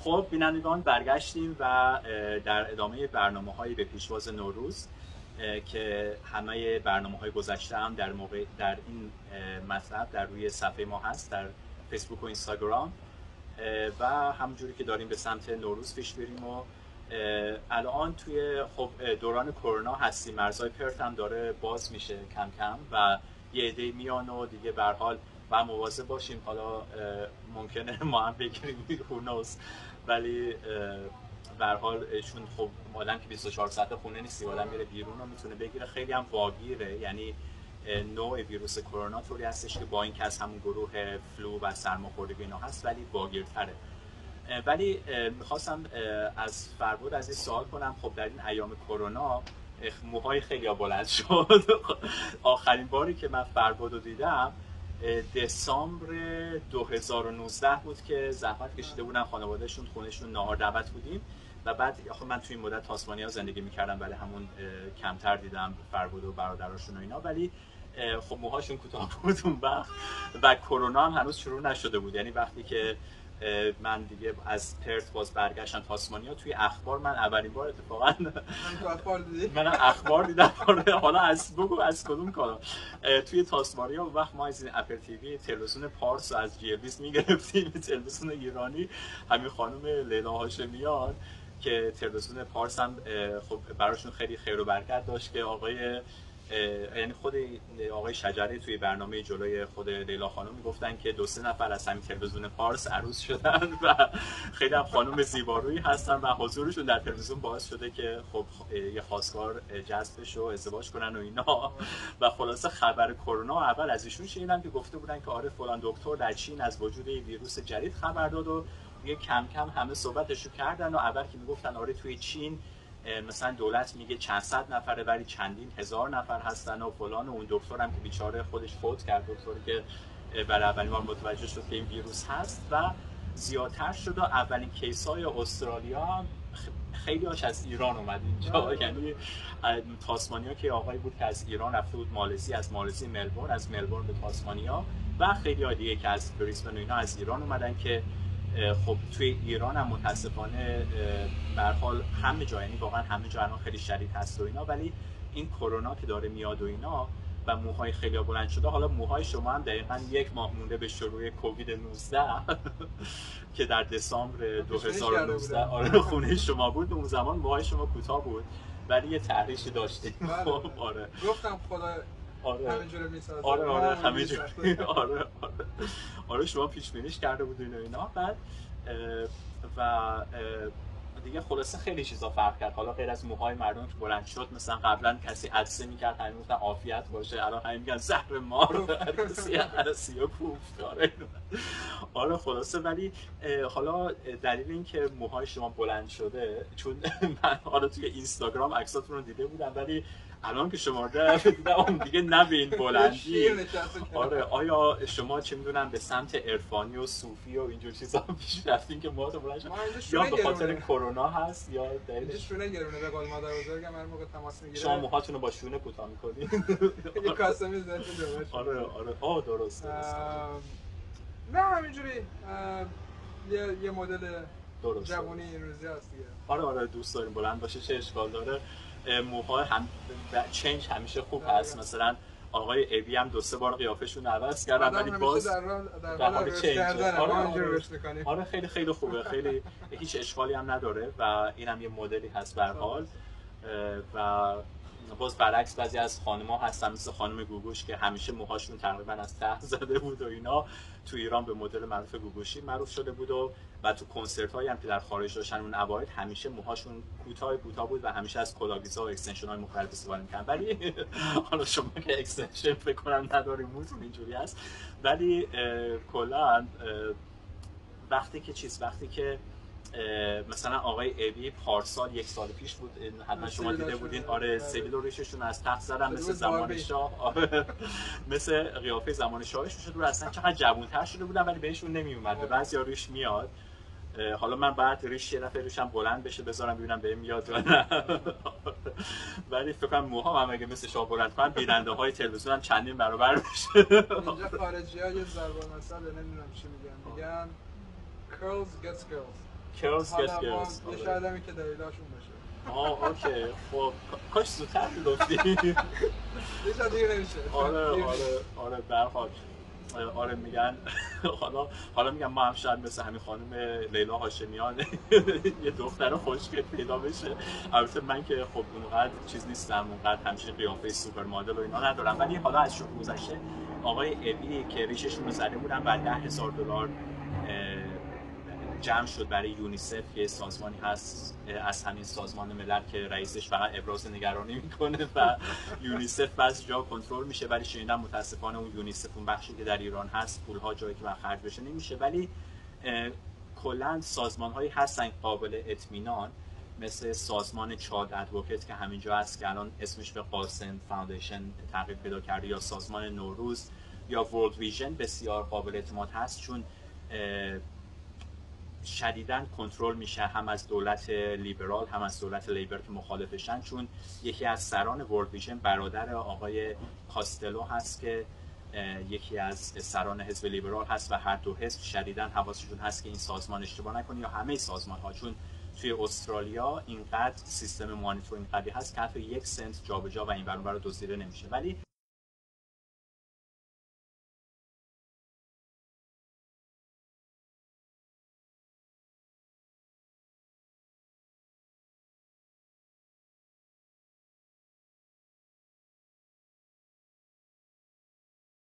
خب بینندگان برگشتیم و در ادامه برنامه‌های به پیشواز نوروز که همه برنامه‌های گذشته هم در این مطلب در روی صفحه ما هست در فیسبوک و اینستاگرام و همونجوری که داریم به سمت نوروز پیش بریم و الان توی خب دوران کرونا هستیم، مرزهای پرت هم داره باز میشه کم کم و یه عده میان و دیگه به هر حال و مواظب باشیم. حالا ممکنه ما هم بگیریم هونوز، ولی به هر حال چون خب آدم که 24 ساعت خونه نیستی، آدم میره بیرون و میتونه بگیره. خیلی هم واگیره، یعنی نوع ویروس کرونا طوری هستش که با اینکه از همون گروه فلو و سرماخوردگی اینا هست ولی واگیرتره. ولی میخواستم از فربود از این سوال کنم، خب در این ایام کرونا موهای خیلی بلند شد. آخرین باری که من فربود رو دیدم دسامبر 2019 بود که زحمت کشیده بودن خانوادهشون خونهشون ناهار دعوت بودیم و بعد خب من توی این مدت تاسمانیا زندگی میکردم ولی همون کمتر دیدم فربود و برادراشون و اینا، ولی خب موهاشون کوتاه بود اون وقت و کرونا هم هنوز شروع نشده بود. یعنی وقتی که من دیگه از پرت باز برگشتم تاسمانیا، توی اخبار من اولین بار اتفاقا من اخبار دیدم. حالا از بگو از کدوم کانال توی تاسمانیا اون وقت ما از این اپل تیوی تلویزیون پارس رو از جی‌ویز میگرفتیم، تلویزیون ایرانی. همین خانم لیلا هاشمیان که تلویزیون پارس هم خب براشون خیلی خیر و برکت داشت که یعنی خود آقای شجری توی برنامه جلوی خود لیلا خانم میگفتن که 2-3 نفر از همین تلویزیون پارس عروس شدن و خیلی هم خانم زیبارویی هستن و حضورشون در تلویزیون باعث شده که خب یه خواستگار جذب بشه و ازدواج کنن و اینا. و خلاصه خبر کرونا اول از ایشون شنیدم که گفته بودن که آره فلان دکتر در چین از وجود ویروس جدید خبر داد و دیگه کم کم همه صحبتشو کردن و اول که میگفتن آره توی چین مثلا دولت میگه چند صد نفره ولی چندین هزار نفر هستن و فلان، و اون دکتر هم که بیچاره خودش فوت کرد، دکتری که برای اولین بار متوجه شد که این ویروس هست و زیادتر شد و اولین کیس های استرالیا هم خیلی هاش از ایران اومد اینجا. یعنی تاسمانیا که آقایی بود که از ایران رفته بود مالزی، از مالزی ملبورن، از ملبورن به تاسمانیا و خیلی ها دیگه که از بریسبن و اینا از ایران اومدن که خب توی ایران هم متاسفانه به هر حال همه جا، یعنی واقعا همه جا الان خیلی شدید هست و اینا، ولی این کرونا که داره میاد و اینا و موهای خیلی بلند شده. حالا موهای شما هم دقیقاً 1 ماه مونده به شروع کووید 19 که در دسامبر 2019 آره خونه شما بود. اون زمان موهای شما کوتاه بود ولی یه تحریشی داشتیم. خب آره گفتم خدا همینجوری میسازه. آره همینجوری. آره شما پیش بینیش کرده بودین و اینا. بعد و دیگه خلاصه خیلی چیزا فرق کرد. حالا غیر از موهای مردم که بلند شد، مثلا قبلا کسی عدسه میکرد همین گفتن عافیت باشه، الان همین میگن زهر مار، کسی عدسه کوفت. آره خلاصه ولی حالا دلیل این که موهای شما بلند شده، چون من حالا توی اینستاگرام عکساتون رو دیده بودم ولی الان که شما دیدم دیگه نبین بلندی. آره آیا شما چه میدونم به سمت عرفانی و صوفی و اینجور چیزا پیش رفتین که موهاتون بلند شد، یا به خاطر کرونا هست یا دلیلش شونه گرونه؟ به قول مادر بزرگم هر موقع تماس میگیره شما موهاتون رو با شونه کوتاه می‌کنید. یه کاسه می‌زنید جلوش. آره درست. نه همینجوری یه مدل جوانی این روزی هست دیگه. آره دوست داریم بلند باشه، چه اشکال داره. موها هم چنج همیشه خوب هست. مثلا آقای ابی هم 2-3 بار قیافشون عوض کردن ولی باز در حال چنج. آره خیلی خیلی خوبه، خیلی هیچ اشکالی هم نداره و اینم یه مدلی هست به هر حال. و باز برعکس بعضی از خانم‌ها هستن مثل خانم گوگوش که همیشه موهاشون تقریبا از ته زده بود و اینا، تو ایران به مدل معروف گوگوشی معروف شده بود و تو کنسرت‌هایی هم که در خارج داشتن اون اوایل همیشه موهاشون کوتاه بود و همیشه از کلاویزا و اکستنشن‌های مختلف استفاده می‌کردن. ولی حالا شما که اکستنشن فکر کنم نداریم موتون اینجوری هست، ولی کلا وقتی که مثلا آقای ابی پارسال 1 سال پیش بود، حتما شما دیده بودین. آره سبیل و ریششون از تخت زدن مثل زمان شاه. آره مثل قیافه زمان شاهش شد. رو اصلا چقدر جوان‌تر شده بودن ولی بهشون نمیومد. به بعضیا ریش میاد. حالا من بعد ریش یه دفعه ریشم بلند بشه بذارم ببینم بهم میاد یا نه. ولی فکر کنم موها هم اگه مثل شاه بلند کنن بیننده‌های تلویزیون هم چندین برابر بشه. اینجا خارجی‌ها یه ضرب المثل نمیدونم چی میگن curls gets girls. کرلز گت کرلز یه شاید همی که دلیلاشون باشه. اوکی خب کاش زودتر میگفتی. یه شاید دیر نمیشه. آره برحال آره میگن حالا میگم ما هم شاید مثل همین خانم لیلا هاشمیان یه دختر خوشگل پیدا بشه. البته من که خب اونقدر چیز نیستم، اونقدر همچین قیافه سوپر مدل و اینا ندارم، ولی حالا از شروع گذشته آقای اوی که ریششون رو زده بودن و $10,000 جمع شد برای یونیسف که سازمانی هست از همین سازمان ملل که رئیسش فقط ابراز نگرانی میکنه و یونیسف بعضی جا کنترل میشه، ولی شنیدم متاسفانه اون یونیسف اون بخشی که در ایران هست پولها جایی که خرج بشه نمیشه. ولی کلا سازمان‌هایی هستن قابل اطمینان مثل سازمان چاد ادوکیت که همینجا هست که الان اسمش به قاسم فاندیشن تغییر پیدا کرده، یا سازمان نوروز یا ورلد ویژن بسیار قابل اعتماد هست، چون شدیداً کنترل میشه هم از دولت لیبرال هم از دولت لیبر که مخالفشن، چون یکی از سران ورلد ویژن برادر آقای کاستلو هست که یکی از سران حزب لیبرال هست و هر دو حزب شدیداً حواسشون هست که این سازمان اشتباه نکنه، یا همه سازمان ها، چون توی استرالیا اینقدر سیستم مانیتورینگ قوی هست که حتی 1 سنت جابجا و این ور اون ور دزدیده نمیشه. ولی